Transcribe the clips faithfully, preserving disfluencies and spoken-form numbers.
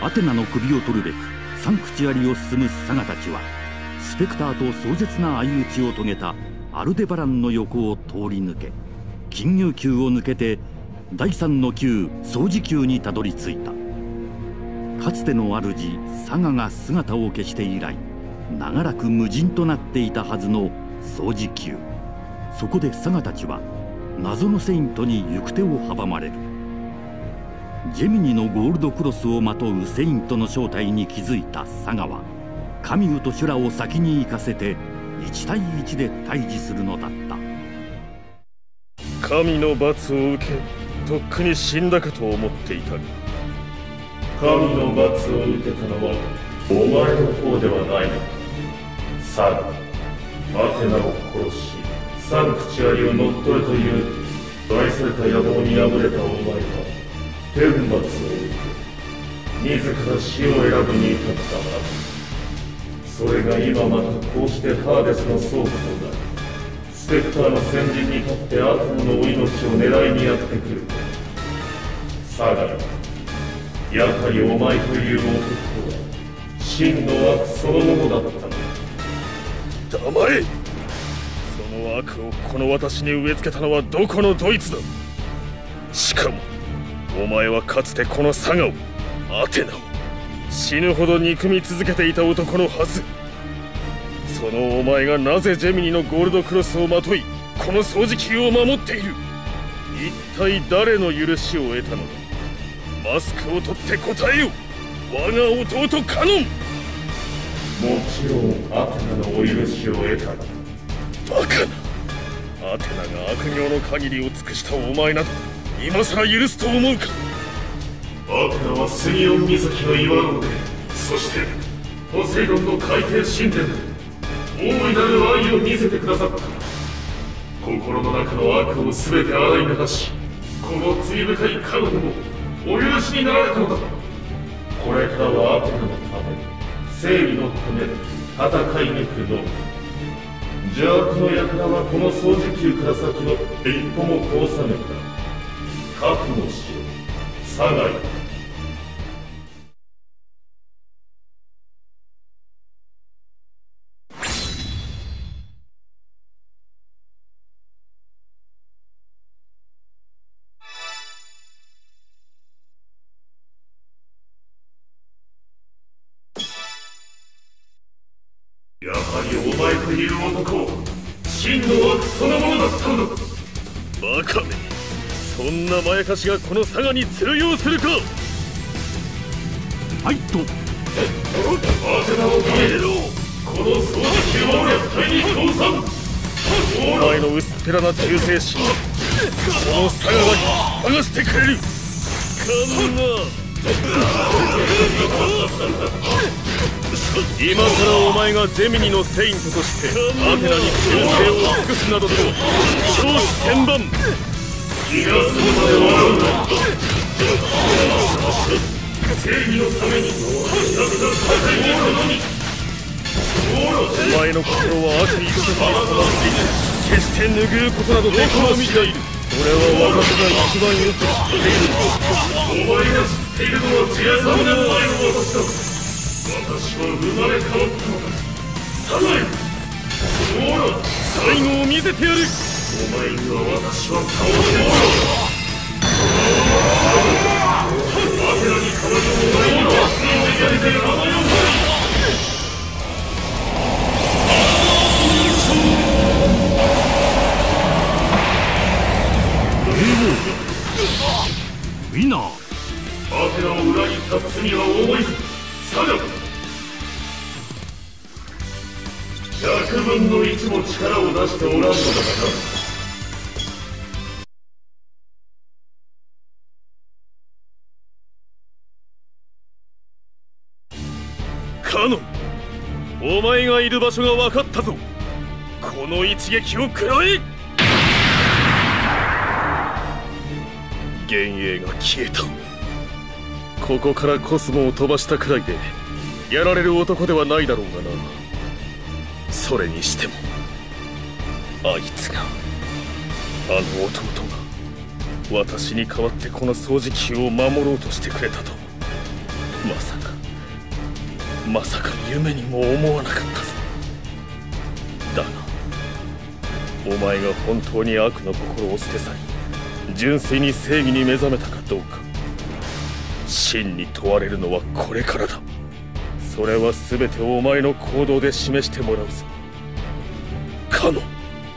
アテナの首を取るべくサンクチュアリを進むサガたちは、スペクターと壮絶な相打ちを遂げたアルデバランの横を通り抜け、金牛宮を抜けて第三の宮掃除宮にたどり着いた。かつての主サガが姿を消して以来、長らく無人となっていたはずの掃除宮。そこでサガたちは謎のセイントに行く手を阻まれる。ジェミニのゴールドクロスをまとうセイントの正体に気づいたサガは、カミュとシュラを先に行かせて一対一で対峙するのだった。 神の罰を受け、とっくに死んだかと思っていたが、 神の罰を受けたのはお前の方ではないのか。サガ、アテナを殺しサンクチュアリを乗っ取るという愛された野望に敗れたお前は天罰を受け、自ら死を選ぶに至ったはず。それが今またこうしてハーデスの倉庫となり、スペクターの先陣に立ってアテナのお命を狙いにやってくる。サガ、やはりお前という男は真の悪そのものだったのだ。 黙れ。その悪をこの私に植え付けたのはどこのドイツだ。しかもお前はかつてこのサガを、アテナを死ぬほど憎み続けていた男のはず。そのお前がなぜジェミニのゴールドクロスをまとい、この掃除機を守っている。一体誰の許しを得たのだ。マスクを取って答えよ、我が弟カノン。 もちろんアテナのお許しを得た。 バカな。アテナが悪行の限りを尽くしたお前など今さら許すと思うか。 アテナはスギオン岬の岩の上、そしてポセイドンの海底神殿で大いなる愛を見せてくださった。心の中の悪を全て洗い流し、この罪深いカノンもお許しになられたのだ。これからはアテナのため、正義のため戦い抜くの。邪悪の輩はこの掃除機から先の一歩も通さぬか。覚悟しよう、サガイ。やはりお前という男、真の悪そのものだったのだ。 バカめ、そんなまやかしがこの佐賀に通用するか。 はいと。 アテナを消えろ。この掃除機を絶対に倒さん。 お前の薄っぺらな忠誠心、この佐賀が剥がしてくれる。かんな。今さらお前がジェミニのセイントとしてアテナに忠誠を尽くすなどと超千万。 逃がすまで笑うな。正義のためにひたすら戦い抜くのみ。 お前の心は悪意として染まっている。決して拭うことなどできもしない。俺は私が一番よく知っている。 お前が知っているのはじゅうさんねんまえの私だ。私は生まれ変わったのだ。サガイ、ほら、 最後を見せてやる。 お前には私は倒せない。アテナに代わりお前には熱いをやりてあの世に。 ウィナー。 アテナを裏切った罪は重いぞ、サガ。百分の一も力を出しておらんのだがな。 カノン、お前がいる場所が分かったぞ。この一撃を食らえ。幻影が消えた。ここからコスモを飛ばしたくらいでやられる男ではないだろうがな。それにしてもあいつが、あの弟が私に代わってこの掃除機を守ろうとしてくれたと。 まさかまさか夢にも思わなかったぞ。だがお前が本当に悪の心を捨て去り純粋に正義に目覚めたかどうか真に問われるのはこれからだ。それは全てお前の行動で示してもらうぞカノン。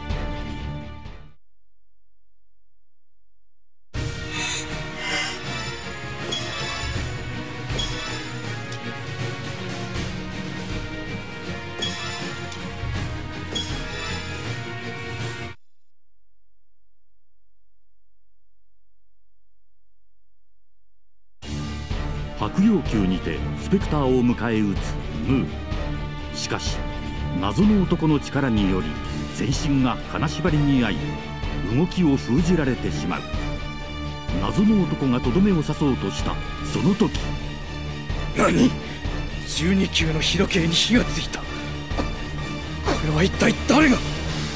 白陽宮にてスペクターを迎え撃つムー。しかし謎の男の力により全身が金縛りに遭い動きを封じられてしまう。謎の男がとどめを刺そうとしたその時、 何、じゅうに級の日時計に火がついた。ここれは一体誰が。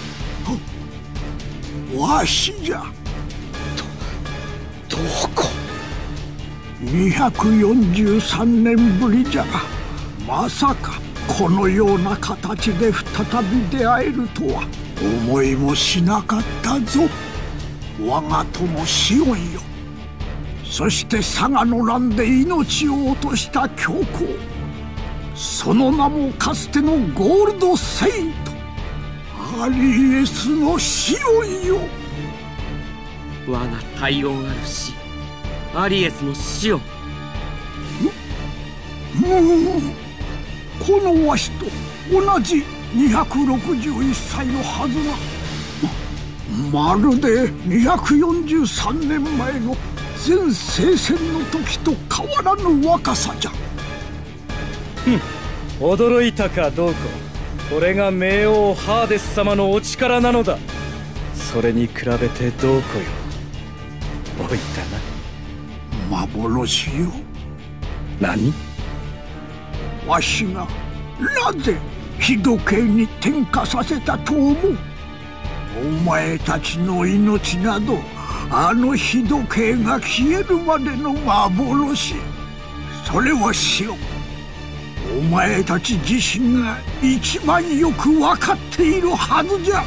わしじゃ。 どどこ。 にひゃくよんじゅうさんねんぶりじゃが、まさかこのような形で再び出会えるとは思いもしなかったぞ。我が友シオンよ。そして佐賀の乱で命を落とした教皇、その名もかつてのゴールドセイントアリエスのシオンよ。 我が体温ある死アリエスの死を。 むむこのわしと同じにひゃくろくじゅういっさいのはずが、ま、まるでにひゃくよんじゅうさんねんまえの全聖戦の時と変わらぬ若さじゃ。 ふん、驚いたかどうか。これが冥王ハーデス様のお力なのだ。それに比べてどうこよ。おいたな。 幻よ。 何。 わしがなぜ日時計に転化させたと思う。お前たちの命などあの日時計が消えるまでの幻。それはしよ、お前たち自身が一番よく分かっているはずじゃ。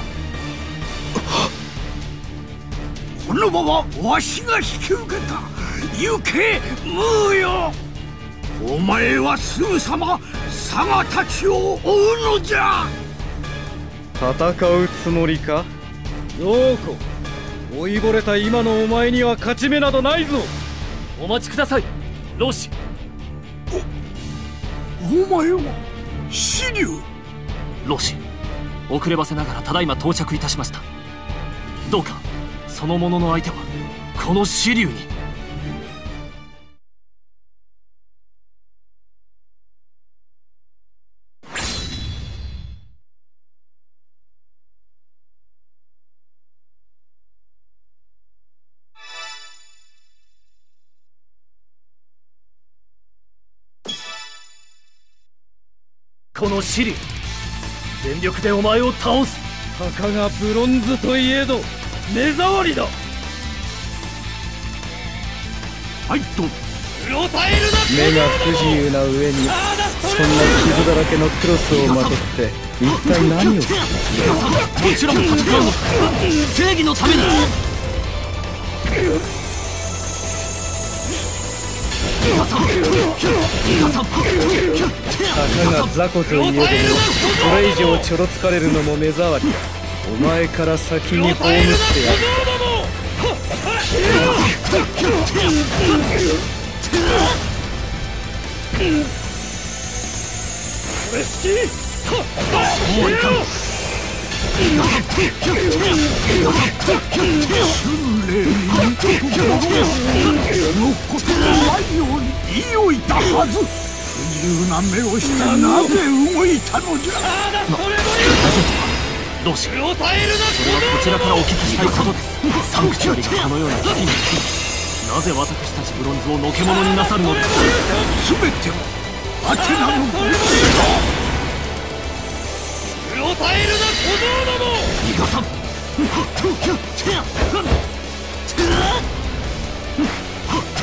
このままわしが引き受けた。行けムーよ。お前はすぐさま佐賀たちを追うのじゃ。 戦うつもりか。どうこ。老いぼれた今のお前には勝ち目などないぞ。 お待ちください老子。 お前は紫龍。 老子、遅ればせながらただいま到着いたしました。どうかその者の相手はこの紫龍に。この紫龍、全力でお前を倒す。 たかがブロンズといえど目障りだ。 はいと目が不自由な上にそんな傷だらけのクロスをまとって一体何をする。 どちらも戦うのか。正義のために。 たかが雑魚といえどもこれ以上ちょろつかれるのも目障りだ。お前から先に葬ってやる。これ好き。 そういかん。 春麗に二度とこのことのないように言い置いたはず。不自由な目をしてなぜ動いたのじゃ。 老子、それはこちらからお聞きしたいことです。サンクチュアリがこのような危機に陥り、なぜ私たちブロンズをのけ者になさるのですか。 全てはアテナのご意志だ。 うろたえるな小僧ども。 イカさん。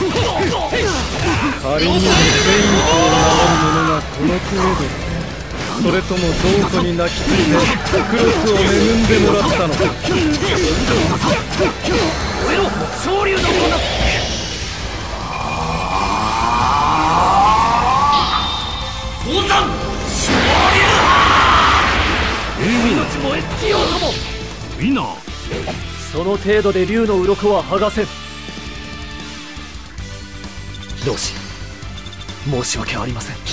仮にもセイントを名乗る者がこの程度、それともどこに泣きついてクロスを恵んでもらったのか。 燃えろ昇竜の者。登山昇竜命燃え尽きようとも。 ウィナー、 その程度で竜の鱗は剥がせん。同志、申し訳ありません。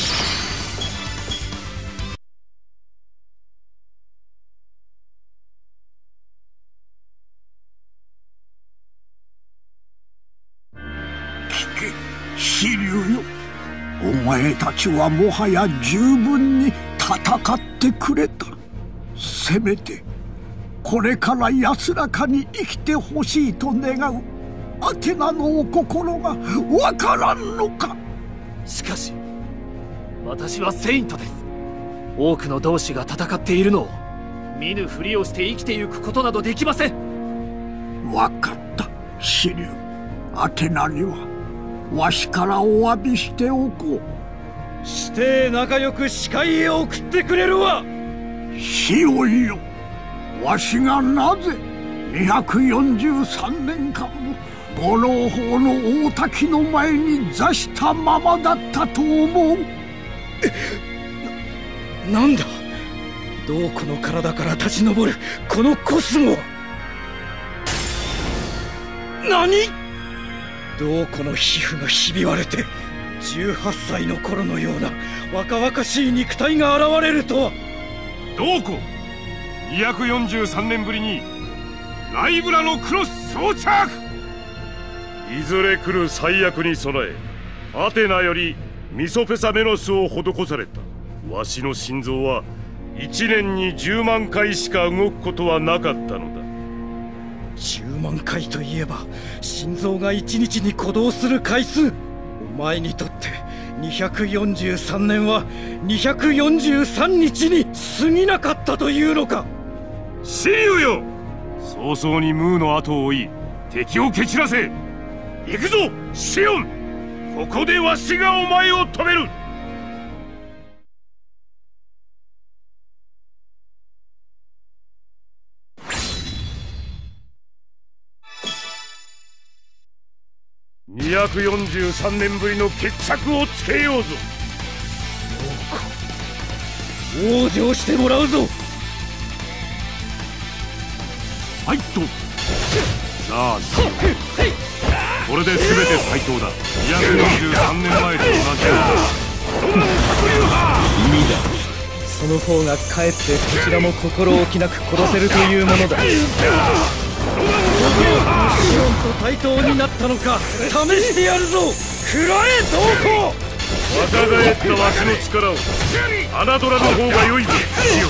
飛竜よ、お前たちはもはや十分に戦ってくれた。せめてこれから安らかに生きてほしいと願うアテナのお心がわからんのか。 しかし私はセイントです。多くの同志が戦っているのを見ぬふりをして生きてゆくことなどできません。 わかった、飛竜。アテナにはわしからお詫びしておこう。 して仲良く使いへ送ってくれるわ。 シオンよ、わしがなぜにひゃくよんじゅうさんねんかんも五郎峰の大滝の前に座したままだったと思う。 な、なんだ、どこの体から立ち上るこのコスモは。何、どこの皮膚がひび割れてじゅうはっさいの頃のような若々しい肉体が現れるとは。 どうこにひゃくよんじゅうさんねんぶりにライブラのクロス装着。 いずれ来る最悪に備え、アテナよりミソペサメノスを施されたわしの心臓はいちねんにじゅうまんかいしか動くことはなかったのだ。 じゅうまんかいといえば心臓がいちにちに鼓動する回数。お前にとってにひゃくよんじゅうさんねんはにひゃくよんじゅうさんにちに過ぎなかったというのか。 シリュウよ、早々にムーの後を追い敵を蹴散らせ。 行くぞシオン、ここでわしがお前を止める。にひゃくよんじゅうさんねんぶりの決着をつけようぞ。 往生してもらうぞ。 ファイト。 さあシオン、これで全て対等だ。にひゃくよんじゅうさんねんまえと同じだ。 意味だ。その方がかえってこちらも心置きなく殺せるというものだ。シオンと対等になったのか試してやるぞ。食らえどうこ。 若返ったわしの力を侮らぬ方が良いぞシ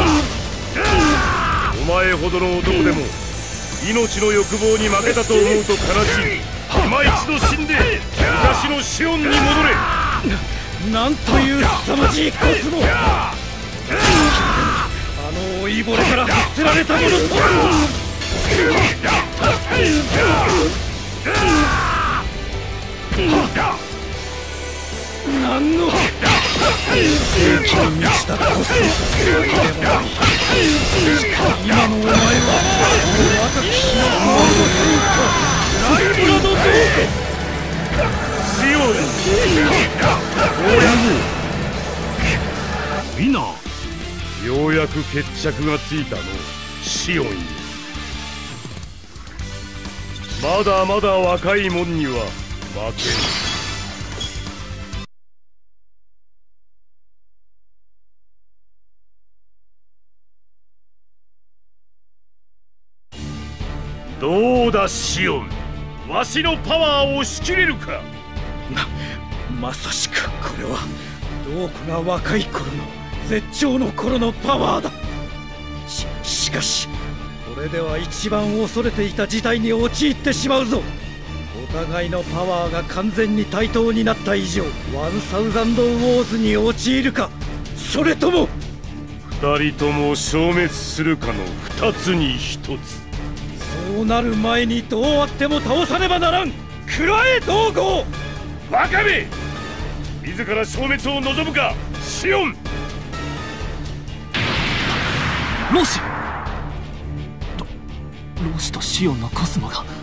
オン。お前ほどの男でも命の欲望に負けたと思うと悲しい。今一度死んで昔のシオンに戻れ。 な、なんという凄まじいコスモ。あの老いぼれから発せられたものとは。何の正気に満ちたコスモでもない。今のお前は若き日の思いをせんかライブラのどうシオン、 ウィナー、 ようやく決着がついたのシオンよ。まだまだ若いもんには負ける。どうだシオン、わしのパワーを押し切れるか。 ま、まさしくこれはどうこが若い頃の絶頂の頃のパワーだ。し、しかしこれでは一番恐れていた事態に陥ってしまうぞ。お互いのパワーが完全に対等になった以上ワンサウザンドウォーズに陥るか、それとも二人とも消滅するかの二つに一つ。 そうなる前にどうあっても倒さねばならん。 食らえ同郷。 バカめ、自ら消滅を望むかシオン。 ロシロロシとシオンのコスモが